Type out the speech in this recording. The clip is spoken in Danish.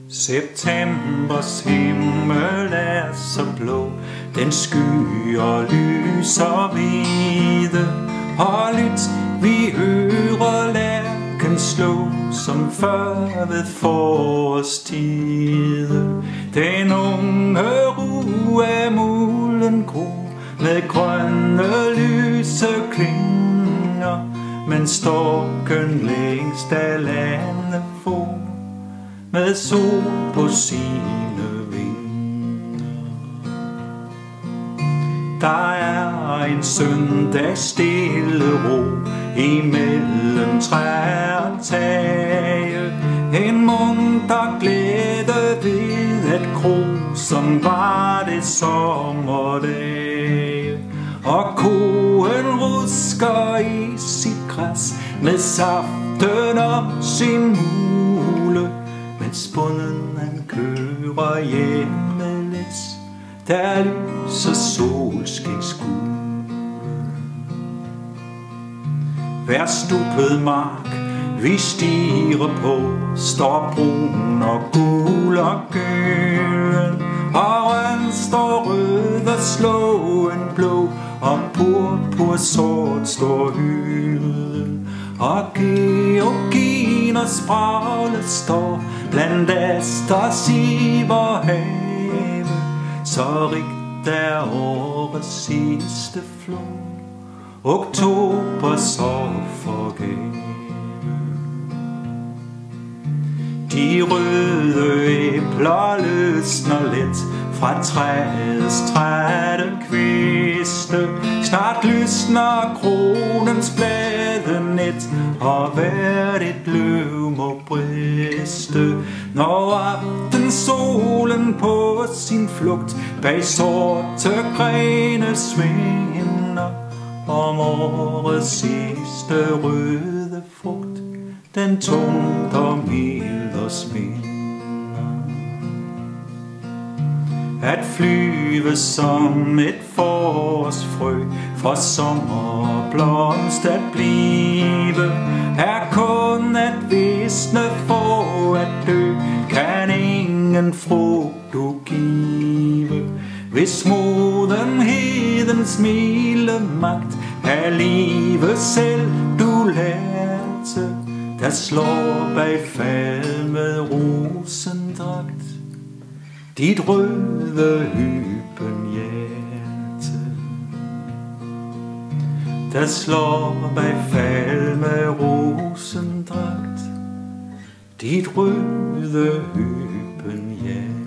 Septembers himmel er så blå, den skyer lyser hvide. Og lyt, vi hører lærken slå, som før ved forårstide. Den unge ru af mulen gror, med grønne lyse klinger, men storken længst af landet får, med sol på sine vinger. Der er en søndag stille ro imellem træer og tage, en munter glæde ved at gro, som var det sommerdage. Og koen rusker i sit græs med saften om sin mule, mens bonden han kører hjemmelæs, der lyser solskinsgul. Hver stupet mark vi stiger på, står brun og gul og gøen, og røn står rød og slåen blå, og purpur sort står hylden. Og georgin og spragle står blandt asters i vor have, så rigt er årets sidste flor, oktober så forgæve. De røde æbler løsner let fra træets trætte kviste. Snart lysner kronens blade net, og hvert et løv må briste. Når aftensolen på sin flugt bag sorte grene svinder, om årets sidste røde frugt, den tungt og mild og sminder. At flyve som et forårsfrø, fra sommerblomst at blive, er kun at visne for at dø, kan ingen frugt du give. Hvis modenhedens milde magt er livet selv du lærte, der slår bag fald med rosendragt dit røde hybenhjerte. Der slår bag fald med rosendragt dit røde hybenhjerte.